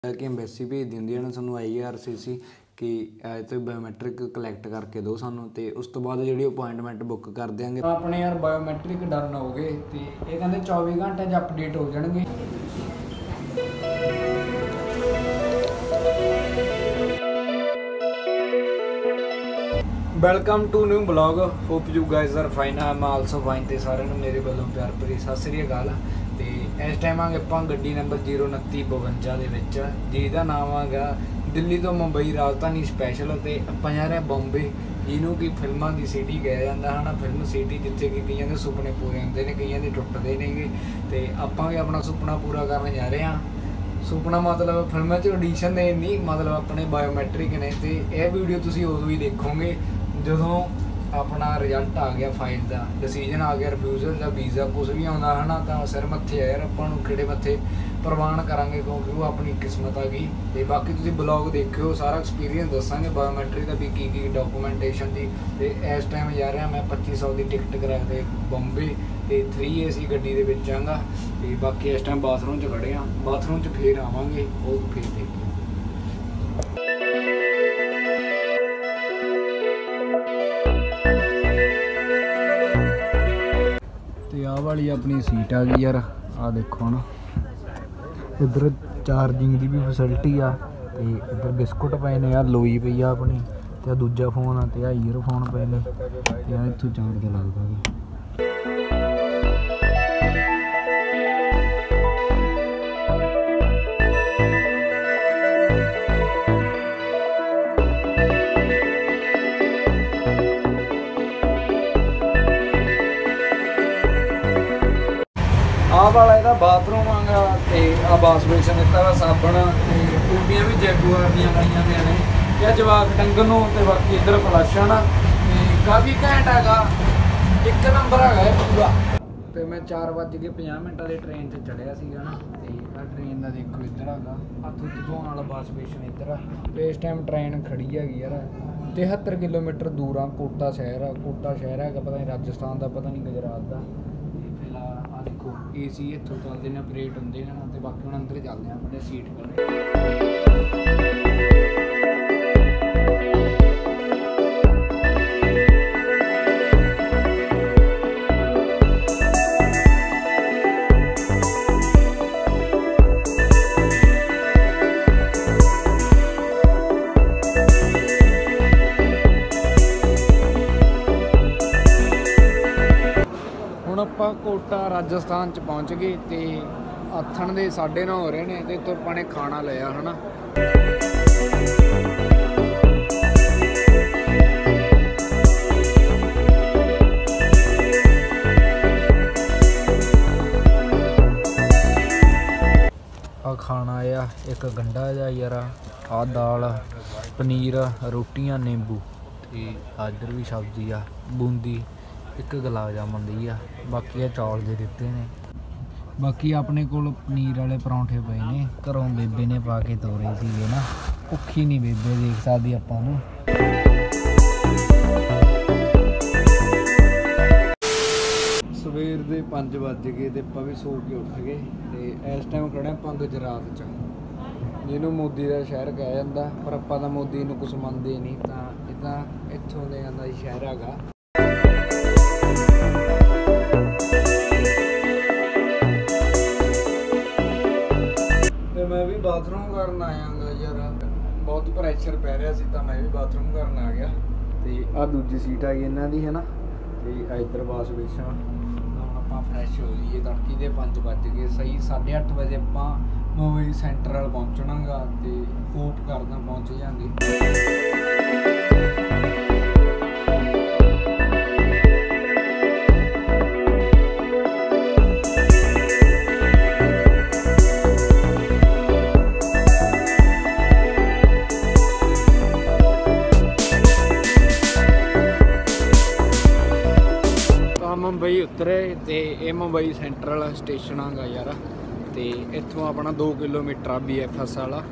कि एम्बेसी भेज दी ਹੁੰਦੀ ਹੈ ਨਾ ਸਾਨੂੰ IRCC कि तो बायोमैट्रिक कलैक्ट करके दो सानू तो उस तो बाद जी अपॉइंटमेंट बुक कर देंगे अपने यार बायोमैट्रिक डन हो गए तो ये कहते 24 घंटे अपडेट हो जाएंगे। Welcome to new blog, hope you guys are fine. I am also fine. तो सारे मेरे वालों प्यार भरी सत श्री अकाल। तो इस टाइम आगे आप गड्डी नंबर 02952 जिसका नाम है दिल्ली तो मुंबई राजधानी स्पैशल। तो आप जा रहे बॉम्बे जिन्हों कि फिल्मों की सिटी कहा जाता है ना, फिल्म सिटी जिथे कि कई के सुपने पूरे होंगे हैं, कई के टुटते हैं। तो आप भी अपना सुपना पूरा करने जा रहे हैं। सुपना मतलब फिल्मों च ऑडिशन देने नहीं, मतलब अपने बायोमैट्रिक ने। तो यह वीडियो तुम उदों ही देखोगे जो अपना रिजल्ट आ गया, फाइल का डिसीजन आ गया, रिफ्यूजल का वीज़ा कुछ भी आता है ना। तो सिर मत्थे है यार, अपन किड़े मत्थे प्रवान करांगे क्योंकि वो अपनी किस्मत आ गई। तो बाकी तुम ब्लॉग देखियो, सारा एक्सपीरियंस दसांगे बायोमैट्रिक का भी की डॉकूमेंटेशन की। तो इस टाइम जा रहा मैं 2500 की टिकट करा के बॉम्बे। तो 3 AC गड्डी के विच आंगा। तो बाकी इस टाइम बाथरूम च खड़े हाँ, बाथरूम च फिर आवांगे वो फिर देखिए। तो आह वाली अपनी सीट आ गई यार, आ देखो ना, इधर चार्जिंग की भी फैसिलिटी आ। तो इधर बिस्कुट पे ने यार, लोई पई आ अपनी। तो दूजा फोन आ, तो ईयरफोन पे ने। तो यार इतों चार्ज लगता है। आह वाला यदा बाथरूम आगा। तो आ वाश बेसन दिता वा, साबन, टूटियां भी जैगुआर दी लाइया हुई ने या जवाक टंगन। तो बाकी इधर फ्लश है ना, काफ़ी घैंट है, एक नंबर है पूरा। तो मैं 4:50 की ट्रेन से चढ़िया ना। तो ट्रेन का देखो इधर है, हथ हुथ धोने वाला वाश बेसन इधर। तो इस टाइम ट्रेन खड़ी है यार, 73 किलोमीटर दूर आ। कोटा शहर है, कोटा शहर है, पता नहीं राजस्थान का, पता नहीं गुजरात का। देखो AC इतों चलते हैं, ऑपरेट होंगे हैं ना। तो बाकी हम अंदर चलते हैं अपने सीट पर। कोटा राजस्थान च पहुँच गए। तो आथण के 9:30 हो रहे हैं। तो इतों अपने खाना लिया है ना। आ खाना आया एक गंढा जा यार, आ दाल, पनीर, रोटियां, नींबू। तो इधर भी सब्जी आ, बूंदी, एक गुलाब जामुन दी आ। बाकी चौल दे दिते ने। बाकी अपने को पनीर वाले परौंठे पे ने, घरों बेबे ने पा के तोरे थे ना। भुखी नहीं बेबे देख सकती आपां नूं। सवेर के 5 बज गए तो आप भी सो के उठ गए। तो इस टाइम खड़े आप गुजरात च, जिन्होंने मोदी का शहर कहा जाता, पर आप तो मोदी नूं कुछ मनते नहीं। तो इदा इत्थों का शहर हैगा। मैं भी बाथरूम करन आया यार, बहुत प्रैशर पै रहा सी, तो मैं भी बाथरूम करन आ गया। तो आ दूजी सीट आ गई इन्हों की है ना। तो इधर वाश बेसन। हम आप फ्रैश हो जाइए, तड़की के 5 बज गए सही। 8:30 बजे आप मूवी सेंटर पहुँचना गा। तो होप करदा पहुँच जाएंगे। मुंबई उतरे। तो ये मुंबई सेंट्रल स्टेशन आगा यार। तो इतों अपना 2 किलोमीटर BFS वाला।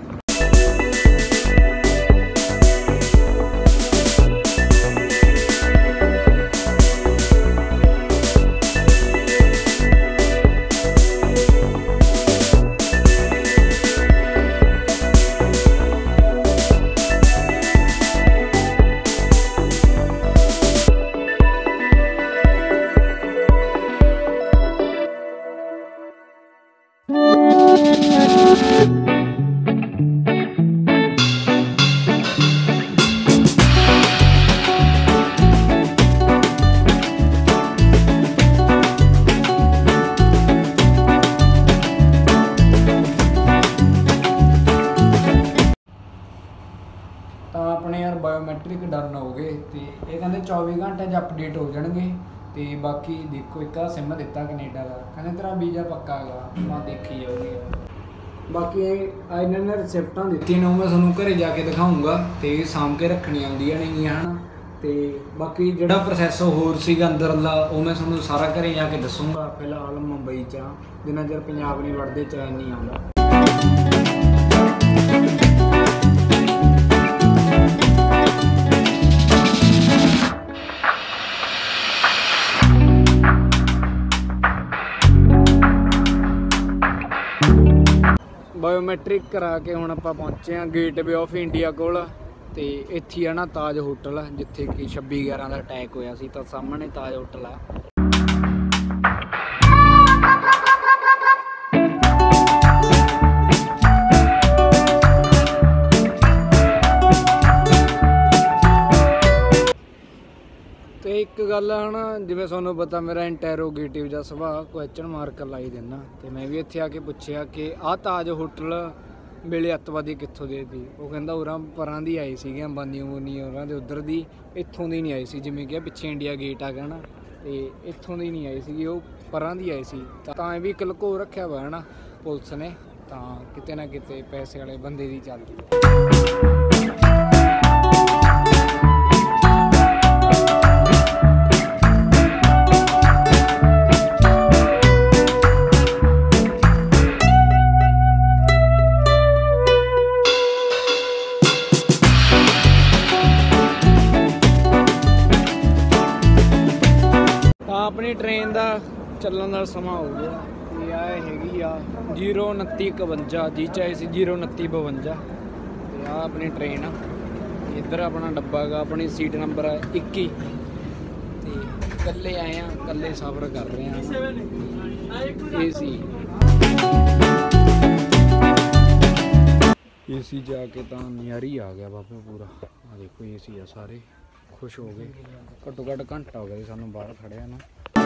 ਬਾਇਓਮੈਟ੍ਰਿਕ ਡਨ ਹੋ ਗਏ ਤੇ ਇਹ ਕਹਿੰਦੇ 24 ਘੰਟੇ 'ਚ ਅਪਡੇਟ ਹੋ ਜਾਣਗੇ। ਤੇ ਬਾਕੀ ਦੇਖੋ ਇੱਕ ਸਿਮ ਦਿੱਤਾ ਕੈਨੇਡਾ ਦਾ, ਕਹਿੰਦੇ ਤੇਰਾ ਵੀਜ਼ਾ ਪੱਕਾ ਹੈਗਾ, ਮੈਂ ਦੇਖੀ ਜਾਊਗੀ। ਬਾਕੀ ਇਹਨਾਂ ਨੇ ਰਿਸਿਪਟਾਂ ਦਿੱਤੀਆਂ ਨੇ, ਉਹ ਮੈਂ ਤੁਹਾਨੂੰ ਘਰੇ ਜਾ ਕੇ ਦਿਖਾਊਂਗਾ ਤੇ ਸਾਂਭ ਕੇ ਰੱਖਣੀਆਂ ਆਉਂਦੀਆਂ ਨੇਗੀਆਂ ਹੈ ਨਾ। ਤੇ ਬਾਕੀ ਜਿਹੜਾ ਪ੍ਰੋਸੈਸ ਹੋਰ ਸੀਗਾ ਅੰਦਰਲਾ ਉਹ ਮੈਂ ਤੁਹਾਨੂੰ ਸਾਰਾ ਘਰੇ ਜਾ ਕੇ ਦੱਸੂੰਗਾ। ਫਿਲਹਾਲ ਮੁੰਬਈ 'ਚ ਆ, ਜਿੰਨਾ ਚਿਰ ਪੰਜਾਬ ਨਹੀਂ ਵੜਦੇ ਚੈਨ ਨਹੀਂ ਆਉਂਦਾ। ਬਾਇਓਮੈਟ੍ਰਿਕ ਕਰਾ ਕੇ ਹੁਣ ਆਪਾਂ ਪਹੁੰਚੇ ਹਾਂ ਗੇਟਵੇ ਆਫ ਇੰਡੀਆ ਕੋਲ। ਤੇ ਇੱਥੇ ਆ ਨਾ ਤਾਜ ਹੋਟਲ, ਜਿੱਥੇ ਕਿ 26/11 ਦਾ ਅਟੈਕ ਹੋਇਆ ਸੀ, ਤਾਂ ਸਾਹਮਣੇ ਤਾਜ ਹੋਟਲ ਆ। ਤੇ ਇੱਕ ਗੱਲ ਹੈ ਨਾ, ਜਿਵੇਂ ਤੁਹਾਨੂੰ ਪਤਾ ਮੇਰਾ ਇੰਟੈਰੋਗੇਟਿਵ ਜਾਂ ਸੁਭਾਅ ਕੁਐਸਚਨ ਮਾਰਕ ਲਾਈ ਦਿੰਦਾ, ਤੇ ਮੈਂ ਵੀ ਇੱਥੇ ਆ ਕੇ ਪੁੱਛਿਆ ਕਿ ਆਹ ਤਾਜ ਹੋਟਲ ਵੇਲੇ ਅੱਤਵਾਦੀ ਕਿੱਥੋਂ ਦੇ ਸੀ। ਉਹ ਕਹਿੰਦਾ ਉਰਾਂ ਪਰਾਂ ਦੀ ਆਈ ਸੀਗੀ, ਅੰਬਾਨੀ ਉਰਾਂ ਦੇ ਉੱਧਰ ਦੀ, ਇੱਥੋਂ ਦੀ ਨਹੀਂ ਆਈ ਸੀ। ਜਿਵੇਂ ਕਿ ਪਿੱਛੇ ਇੰਡੀਆ ਗੇਟ ਆ ਗਿਆ ਨਾ, ਤੇ ਇੱਥੋਂ ਦੀ ਨਹੀਂ ਆਈ ਸੀਗੀ, ਉਹ ਪਰਾਂ ਦੀ ਆਈ ਸੀ। ਤਾਂ ਇਹ ਵੀ ਇੱਕ ਲੁਕੋ ਰੱਖਿਆ ਹੋਇਆ ਹੈ ਨਾ ਪੁਲਿਸ ਨੇ, ਤਾਂ ਕਿਤੇ ਨਾ ਕਿਤੇ ਪੈਸੇ ਵਾਲੇ ਬੰਦੇ ਦੀ ਚੱਲਦੀ। ਆਪਣੀ ਟ੍ਰੇਨ ਦਾ ਚੱਲਣ ਦਾ ਸਮਾਂ ਹੋ ਗਿਆ ਤੇ ਆ ਹੈਗੀ ਆ 02951, ਜੀ ਚਾਹੇ ਸੀ 02952। ਤੇ ਆ ਆਪਣੀ ਟ੍ਰੇਨ ਆ, ਇੱਧਰ ਆਪਣਾ ਡੱਬਾ ਗਾ, ਆਪਣੀ ਸੀਟ ਨੰਬਰ ਹੈ 21। ਤੇ ਇਕੱਲੇ ਆਏ ਆ, ਇਕੱਲੇ ਸਫ਼ਰ ਕਰ ਰਹੇ ਆ। ਏਸੀ ਜਾ ਕੇ ਤਾਂ ਨਿਆਰੀ ਆ ਗਿਆ ਬਾਬਾ ਪੂਰਾ। ਆ ਦੇਖੋ ਏਸੀ ਆ, ਸਾਰੇ ਖੁਸ਼ ਹੋ ਗਏ। ਘੱਟੋ ਘੱਟ ਘੰਟਾ ਹੋ ਗਿਆ ਸਾਨੂੰ ਬਾਹਰ ਖੜਿਆ ਨਾ।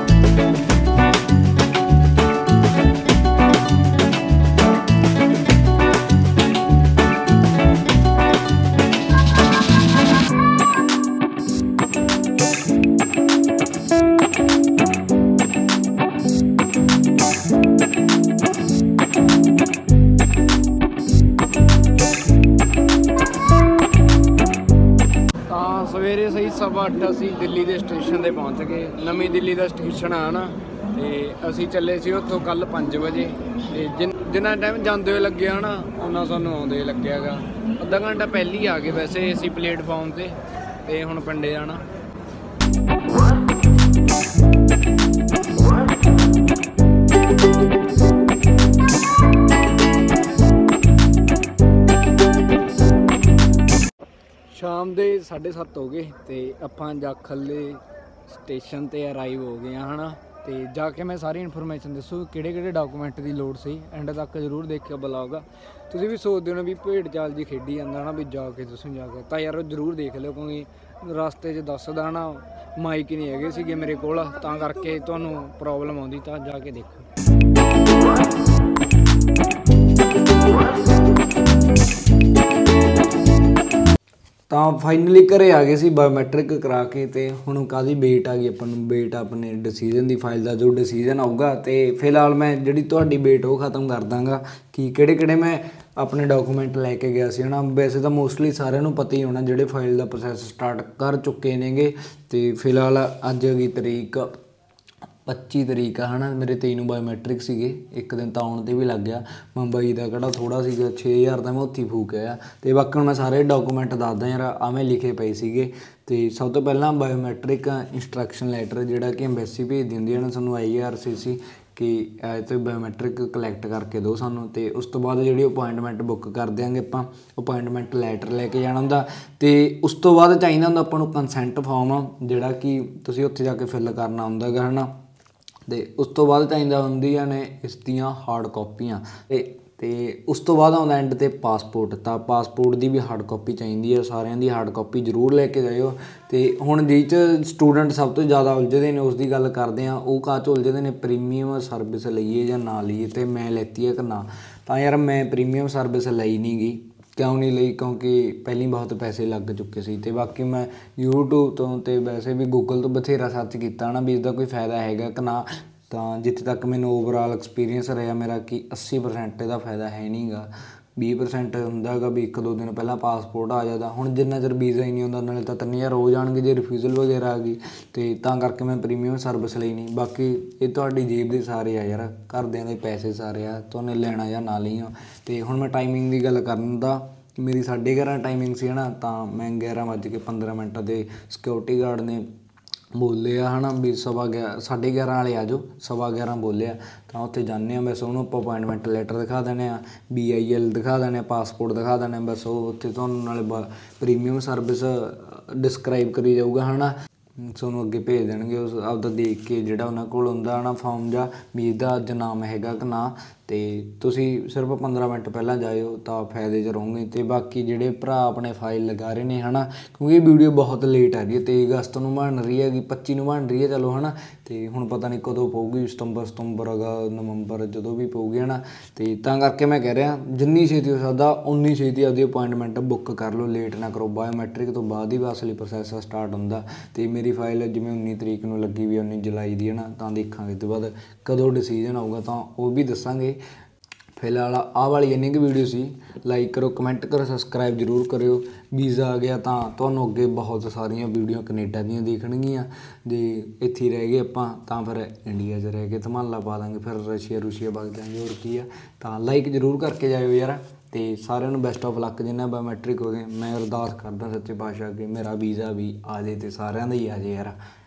ਸਵੇਰੇ ਸਹੀ 8:15 ਅਸੀਂ ਦਿੱਲੀ ਦੇ ਸਟੇਸ਼ਨ 'ਤੇ ਪਹੁੰਚ ਗਏ। ਨਵੀਂ ਦਿੱਲੀ ਦਾ ਸਟੇਸ਼ਨ ਆ ਨਾ, ਤੇ ਅਸੀਂ ਚੱਲੇ ਸੀ ਉੱਥੋਂ ਕੱਲ੍ਹ 5 ਵਜੇ। ਤੇ ਜਿੰਨਾ ਟਾਈਮ ਜਾਂਦੇ ਹੋਏ ਲੱਗਿਆ ਨਾ, ਉਹਨਾਂ ਸਾਨੂੰ ਆਉਂਦੇ ਲੱਗਿਆ ਗਾ। ਅੱਧਾ ਘੰਟਾ ਪਹਿਲਾਂ ਹੀ ਆ ਗਏ ਵੈਸੇ ਅਸੀਂ ਪਲੇਟਫਾਰਮ 'ਤੇ। ਤੇ ਹੁਣ ਪਿੰਡੇ ਜਾਣਾ। ਸ਼ਾਮ ਦੇ 7:30 ਹੋ ਗਏ ਤੇ ਆਪਾਂ ਜਾਖਲੇ ਸਟੇਸ਼ਨ 'ਤੇ ਅਰਾਈਵ ਹੋ ਗਏ ਹਾਂ ਹੈ ਨਾ। ਤੇ ਜਾ ਕੇ ਮੈਂ ਸਾਰੀ ਇਨਫੋਰਮੇਸ਼ਨ ਦੱਸੂ ਕਿਹੜੇ ਡਾਕੂਮੈਂਟ ਦੀ ਲੋੜ ਸੀ। ਐਂਡ ਤੱਕ ਜ਼ਰੂਰ ਦੇਖਿਓ ਬਲੌਗ। ਤੁਸੀਂ ਵੀ ਸੋਚਦੇ ਹੋ ਵੀ ਭੇਡ ਚਾਲ ਜੀ ਖੇਡੀ ਜਾਂਦਾ ਨਾ, ਵੀ ਜਾ ਕੇ ਦੱਸੂ ਜਾ ਕੇ, ਤਾਂ ਯਾਰ ਜ਼ਰੂਰ ਦੇਖ ਲਿਓ, ਕਿਉਂਕਿ ਰਸਤੇ 'ਚ ਦੱਸਦਾ ਨਾ ਮਾਈਕ ਨਹੀਂ ਹੈਗੇ ਸੀਗੇ ਮੇਰੇ ਕੋਲ, ਤਾਂ ਕਰਕੇ ਤੁਹਾਨੂੰ ਪ੍ਰੋਬਲਮ ਆਉਂਦੀ। ਤਾਂ ਜਾ ਕੇ ਦੇਖੋ। ਤਾਂ ਫਾਈਨਲੀ ਘਰੇ ਆ ਗਏ ਸੀ ਬਾਇਓਮੈਟ੍ਰਿਕ ਕਰਾ ਕੇ। ਤੇ ਹੁਣ ਕਾਹਦੀ ਵੇਟ ਆ ਗਈ ਆਪਾਂ ਨੂੰ, ਵੇਟ ਆਪਣੇ ਡਿਸੀਜਨ ਦੀ ਫਾਈਲ ਦਾ, ਜੋ ਡਿਸੀਜਨ ਆਊਗਾ। ਤੇ ਫਿਲਹਾਲ ਮੈਂ ਜਿਹੜੀ ਤੁਹਾਡੀ ਵੇਟ ਉਹ ਖ਼ਤਮ ਕਰ ਦਾਂਗਾ ਕਿ ਕਿਹੜੇ ਮੈਂ ਆਪਣੇ ਡਾਕੂਮੈਂਟ ਲੈ ਕੇ ਗਿਆ ਸੀ ਹੈ ਨਾ। ਵੈਸੇ ਤਾਂ ਮੋਸਟਲੀ ਸਾਰਿਆਂ ਨੂੰ ਪਤਾ ਹੀ ਹੋਣਾ ਜਿਹੜੇ ਫਾਈਲ ਦਾ ਪ੍ਰੋਸੈਸ ਸਟਾਰਟ ਕਰ ਚੁੱਕੇ ਨੇਗੇ। ਤੇ ਫਿਲਹਾਲ ਅੱਜ ਹੈਗੀ ਤਰੀਕ 25 ਤਰੀਕ ਆ ਹੈ ਨਾ। ਮੇਰੇ 23 ਨੂੰ ਬਾਇਓਮੈਟ੍ਰਿਕ ਸੀਗੇ, ਇੱਕ ਦਿਨ ਤਾਂ ਆਉਣ 'ਤੇ ਵੀ ਲੱਗ ਗਿਆ। ਮੁੰਬਈ ਦਾ ਕਿਹੜਾ ਥੋੜ੍ਹਾ ਸੀਗਾ, 6000 ਤਾਂ ਮੈਂ ਉੱਥੇ ਹੀ ਫੂਕ ਆਇਆ। ਅਤੇ ਬਾਕੀ ਹੁਣ ਮੈਂ ਸਾਰੇ ਡਾਕੂਮੈਂਟ ਦੱਸਦਾ ਯਾਰ, ਆਵੇਂ ਲਿਖੇ ਪਏ ਸੀਗੇ। ਅਤੇ ਸਭ ਤੋਂ ਪਹਿਲਾਂ ਬਾਇਓਮੈਟ੍ਰਿਕ ਇੰਸਟਰਕਸ਼ਨ ਲੈਟਰ, ਜਿਹੜਾ ਕਿ ਐਮਬੈਸੀ ਭੇਜ ਦਿੰਦੀ ਹੈ ਨਾ ਸਾਨੂੰ, IRCC, ਕਿ ਇੱਥੇ ਬਾਇਓਮੈਟ੍ਰਿਕ ਕਲੈਕਟ ਕਰਕੇ ਦਿਓ ਸਾਨੂੰ। ਅਤੇ ਉਸ ਤੋਂ ਬਾਅਦ ਜਿਹੜੀ ਅਪੋਆਇੰਟਮੈਂਟ ਬੁੱਕ ਕਰ ਦਿਆਂਗੇ ਆਪਾਂ, ਅਪੋਆਇੰਟਮੈਂਟ ਲੈਟਰ ਲੈ ਕੇ ਜਾਣਾ ਹੁੰਦਾ। ਅਤੇ ਉਸ ਤੋਂ ਬਾਅਦ ਚਾਹੀਦਾ ਹੁੰਦਾ ਆਪਾਂ ਨੂੰ ਕੰਸੈਂਟ ਫਾਰਮ, ਜਿਹੜਾ ਕਿ ਤੁਸੀਂ ਉੱਥੇ ਜਾ ਕੇ ਫਿੱਲ ਕਰਨਾ ਹੁੰਦਾ ਗਾ ਹੈ ਨਾ। ਅਤੇ ਉਸ ਤੋਂ ਬਾਅਦ ਚਾਹੀਦਾ ਹੁੰਦੀਆਂ ਨੇ ਇਸ ਦੀਆਂ ਹਾਰਡ ਕਾਪੀਆਂ। ਅਤੇ ਉਸ ਤੋਂ ਬਾਅਦ ਆਉਂਦਾ ਐਂਡ 'ਤੇ ਪਾਸਪੋਰਟ। ਤਾਂ ਪਾਸਪੋਰਟ ਦੀ ਵੀ ਹਾਰਡ ਕਾਪੀ ਚਾਹੀਦੀ ਹੈ, ਸਾਰਿਆਂ ਦੀ ਹਾਰਡ ਕਾਪੀ ਜ਼ਰੂਰ ਲੈ ਕੇ ਜਾਇਓ। ਅਤੇ ਹੁਣ ਜਿਹ 'ਚ ਸਟੂਡੈਂਟ ਸਭ ਤੋਂ ਜ਼ਿਆਦਾ ਉਲਝਦੇ ਨੇ ਉਸ ਦੀ ਗੱਲ ਕਰਦੇ ਹਾਂ। ਉਹ ਕਾਹ 'ਚ ਉਲਝਦੇ ਨੇ, ਪ੍ਰੀਮੀਅਮ ਸਰਵਿਸ ਲਈਏ ਜਾਂ ਨਾ ਲਈਏ, ਅਤੇ ਮੈਂ ਲੈਤੀ ਹੈ ਕਿ ਨਾ। ਤਾਂ ਯਾਰ ਮੈਂ ਪ੍ਰੀਮੀਅਮ ਸਰਵਿਸ ਲਈ ਨਹੀਂ ਗਈ, क्यों नहीं ली, क्योंकि पहली बहुत पैसे लग चुके सी। ते बाकी मैं यूट्यूब तो ते वैसे भी गूगल तो बथेरा सर्च किया ना भी इसका कोई फायदा हैगा कि ना, तो जिथे तक मैंने ओवरऑल एक्सपीरियंस रहा मेरा कि 80% ਇਹਦਾ फायदा है नहीं गा। 20% ਹੁੰਦਾ ਗਾ ਵੀ 1-2 ਦਿਨ ਪਹਿਲਾਂ ਪਾਸਪੋਰਟ ਆ ਜਾਂਦਾ। ਹੁਣ ਜਿੰਨਾ ਚਿਰ ਵੀਜ਼ਾ ਹੀ ਨਹੀਂ ਆਉਂਦਾ ਨਾਲੇ ਤਾਂ 3000 ਹੋ ਜਾਣਗੇ ਜੇ ਰਿਫਿਊਜ਼ਲ ਵਗੈਰਾ ਆ ਗਈ, ਅਤੇ ਤਾਂ ਕਰਕੇ ਮੈਂ ਪ੍ਰੀਮੀਅਮ ਸਰਵਿਸ ਲਈ ਨਹੀਂ। ਬਾਕੀ ਇਹ ਤੁਹਾਡੀ ਜੇਬ ਦੇ ਸਾਰੇ ਆ ਯਾਰ, ਘਰਦਿਆਂ ਦੇ ਪੈਸੇ ਸਾਰੇ ਆ, ਤੁਹਾਨੂੰ ਲੈਣਾ ਜਾਂ ਨਾ ਲਈ ਆ। ਅਤੇ ਹੁਣ ਮੈਂ ਟਾਈਮਿੰਗ ਦੀ ਗੱਲ ਕਰਨ ਦਾ, ਮੇਰੀ 11:30 ਟਾਈਮਿੰਗ ਸੀ ਹੈ ਨਾ, ਤਾਂ ਮੈਂ 11:15 'ਤੇ ਸਿਕਿਉਰਿਟੀ ਗਾਰਡ ਨੇ ਬੋਲਿਆ ਹੈ ਨਾ ਵੀ 11:30 ਵਾਲੇ ਆ ਜਾਓ, 11:15 ਬੋਲਿਆ ਤਾਂ ਉੱਥੇ ਜਾਂਦੇ ਹਾਂ। ਬਸ ਉਹਨੂੰ ਆਪਾਂ ਅਪੁਆਇੰਟਮੈਂਟ ਲੈਟਰ ਦਿਖਾ ਦਿੰਦੇ ਹਾਂ, BIL ਦਿਖਾ ਦਿੰਦੇ ਹਾਂ, ਪਾਸਪੋਰਟ ਦਿਖਾ ਦਿੰਦੇ ਹਾਂ। ਬਸ ਉਹ ਉੱਥੇ ਤੁਹਾਨੂੰ ਨਾਲੇ ਪ੍ਰੀਮੀਅਮ ਸਰਵਿਸ ਡਿਸਕਰਾਈਬ ਕਰੀ ਜਾਊਗਾ ਹੈ ਨਾ, ਤੁਹਾਨੂੰ ਅੱਗੇ ਭੇਜ ਦੇਣਗੇ ਉਸ ਆਪਦਾ ਦੇਖ ਕੇ ਜਿਹੜਾ ਉਹਨਾਂ ਕੋਲ ਹੁੰਦਾ ਨਾ ਫਾਰਮ ਜਾਂ ਵੀ ਇਹਦਾ ਅੱਜ ਨਾਮ ਹੈਗਾ ਕਿ ਨਾ। ਅਤੇ ਤੁਸੀਂ ਸਿਰਫ 15 ਮਿੰਟ ਪਹਿਲਾਂ ਜਾਇਓ ਤਾਂ ਫਾਇਦੇ 'ਚ ਰਹੋਗੇ। ਅਤੇ ਬਾਕੀ ਜਿਹੜੇ ਭਰਾ ਆਪਣੇ ਫਾਈਲ ਲਗਾ ਰਹੇ ਨੇ ਹੈ ਨਾ, ਕਿਉਂਕਿ ਇਹ ਵੀਡੀਓ ਬਹੁਤ ਲੇਟ ਆ ਰਹੀ ਹੈ, 23 ਅਗਸਤ ਨੂੰ ਬਣ ਰਹੀ ਹੈਗੀ, 25 ਨੂੰ ਬਣ ਰਹੀ ਹੈ ਚਲੋ ਹੈ ਨਾ, ਅਤੇ ਹੁਣ ਪਤਾ ਨਹੀਂ ਕਦੋਂ ਪਊਗੀ, ਸਤੰਬਰ ਨਵੰਬਰ ਜਦੋਂ ਵੀ ਪਊਗੀ ਹੈ ਨਾ। ਅਤੇ ਤਾਂ ਕਰਕੇ ਮੈਂ ਕਹਿ ਰਿਹਾ ਜਿੰਨੀ ਛੇਤੀ ਹੋ ਸਕਦਾ ਉਨੀ ਛੇਤੀ ਆਪਦੀ ਅਪੁਆਇੰਟਮੈਂਟ ਬੁੱਕ ਕਰ ਲਓ, ਲੇਟ ਨਾ ਕਰੋ। ਬਾਇਓਮੈਟ੍ਰਿਕ ਤੋਂ ਬਾਅਦ ਹੀ ਅਸਲੀ ਪ੍ਰੋਸੈਸ ਸਟਾਰਟ ਹੁੰਦਾ। ਅਤੇ ਮੇਰੀ ਫਾਈਲ ਜਿਵੇਂ 19 ਤਰੀਕ ਨੂੰ ਲੱਗੀ ਵੀ 19 ਜੁਲਾਈ ਦੀ ਹੈ ਨਾ, ਤਾਂ ਦੇਖਾਂਗੇ ਤੋਂ ਬਾਅਦ ਕਦੋਂ ਡਿਸੀਜਨ ਆਊਗਾ ਤਾਂ ਉਹ ਵੀ ਦੱਸਾਂਗੇ। ਫਿਲਹਾਲ ਆਹ ਵਾਲੀ ਇੰਨੀ ਕੁ ਵੀਡੀਓ ਸੀ। ਲਾਈਕ ਕਰੋ, ਕਮੈਂਟ ਕਰੋ, ਸਬਸਕ੍ਰਾਈਬ ਜ਼ਰੂਰ ਕਰਿਓ। ਵੀਜ਼ਾ ਆ ਗਿਆ ਤਾਂ ਤੁਹਾਨੂੰ ਅੱਗੇ ਬਹੁਤ ਸਾਰੀਆਂ ਵੀਡੀਓ ਕੈਨੇਡਾ ਦੀਆਂ ਦੇਖਣਗੀਆਂ। ਜੇ ਇੱਥੇ ਰਹਿ ਗਏ ਆਪਾਂ ਤਾਂ ਫਿਰ ਇੰਡੀਆ 'ਚ ਰਹਿ ਕੇ ਧਮਾਲਾ ਪਾ ਦਾਂਗੇ, ਫਿਰ ਰਸ਼ੀਆ ਵਗ ਜਾਵਾਂਗੇ, ਹੋਰ ਕੀ ਆ। ਤਾਂ ਲਾਈਕ ਜ਼ਰੂਰ ਕਰਕੇ ਜਾਇਓ ਯਾਰ। ਅਤੇ ਸਾਰਿਆਂ ਨੂੰ ਬੈਸਟ ਆਫ ਲੱਕ ਜਿੰਨਾ ਬਾਇਓਮੈਟ੍ਰਿਕ ਹੋ ਗਏ। ਮੈਂ ਅਰਦਾਸ ਕਰਦਾ ਸੱਚੇ ਪਾਤਸ਼ਾਹ ਅੱਗੇ ਮੇਰਾ ਵੀਜ਼ਾ ਵੀ ਆ ਜਾਏ ਅਤੇ ਸਾਰਿਆਂ ਦਾ ਹੀ ਆ ਜਾਏ ਯਾਰ।